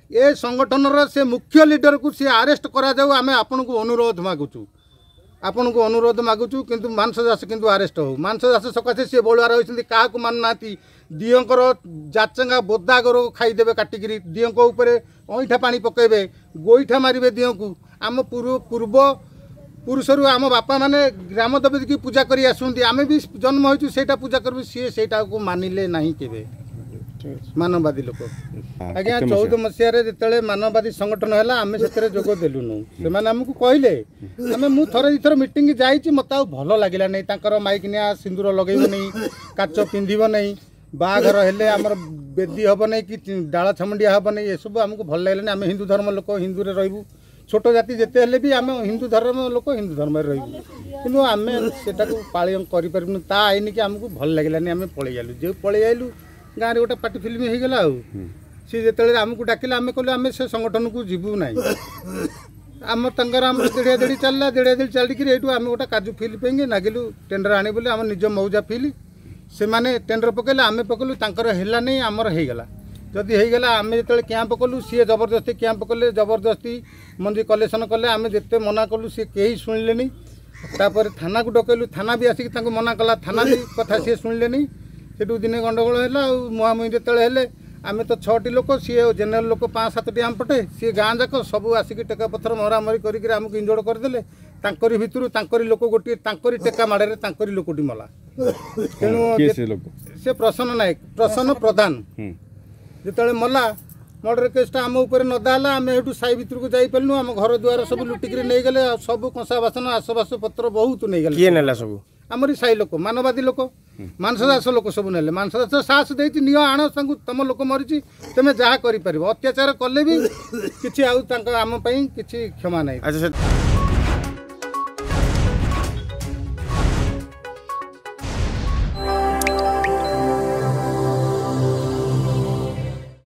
ए संगठन से मुख्य लीडर को सी अरेस्ट करा जाऊ आमे आपन को अनुरोध मागुचु किंतु मानस दास किंतु अरेस्ट हो मानस दास सकाशे सी बलुआ रही क्या मानुना दियंकर जाचंगा बोदा गोर खाईदेवे काटिकी दियों ऊपर अईठा पानी पकेबे गोईठा मारे दियों को आम पूर्व पुरुषर आम बापा माने ग्राम देवी की पूजा करी आसुंती आमे भी जन्म होइछु सेटा पूजा करबे सी सेटा को मानिले नहीं केबे मानववादी लोक आज्ञा 14 मसीह जिते मानववादी संगठन है आम से जोग देलुनु से आमको कहले आम मु थरे दुथर मीटिंग जाइए मत भल लगे नहीं माइकनिया सिंदूर लगेब नहीं काच पिंधब नहीं बाघर हेले आमर बेदी हम नहीं कि डाल छमंडिया हम नहीं ये सब आमको भल लगे आम हिंदू धर्म लोक हिंदू रे रही छोट जाति जिते हेले भी आम हिंदू धर्म लोक हिंदू धर्म रही कि आम से पालन करूँ ता आईन कि आमको भल लगे आम पलि आलु जो पलि आलु गाँव में गोटे पार्टी फिल्म हो गला सी जो आमको डाकिले आम कहलु आम से संगठन को जीवू ना आम देड़िया देड़ी चलला देड़िया देड़ी चलिकी ये आम गोटे काजू फिल पे नागिलु टेंडर आने बोले आम निज मौजा फिल से मैंने टेंडर पकड़े आम पकड़ू तर है नहीं आमर होगला जदि होगला आम जो कैंप कलु सी जबरदस्ती कैंप कले जबरदस्ती मंजी कलेक्शन कले आम जिते मना कलु सी कहीं शुणिले नहीं तापर थाना को डकैलु थाना भी आसिक मना कला थाना भी कथा सी शुणिले नहीं से दिने गंडगोल है मुहामुही जो आम तो 6टी लोक सी जेनेल लोक 5-7टी आम पटे सी गाँ जाक सब आसिक टेका पथर मरामरी करके आमको इंजोर्ड करदे तांकरी भितर लोक गोटे टेका माड़े लोकटी मला तेणु से प्रसन्न नायक प्रसन्न प्रधान जो मला मर्डर केसटा आम उपर नदाला आम एठू साई भितर को जाइलु आम घर द्वार सब लुटिक नहीं गले सब कंसा बासन आसबास पत्र बहुत नहीं गले सब आमरी साई लोक मानववादी लोक मानस दास लोक सब ने मानस दास साहस देती नियो आण तुम लोक मरी तुम जहाँ कर अत्याचार कले भी किसी आम क्षमा ना।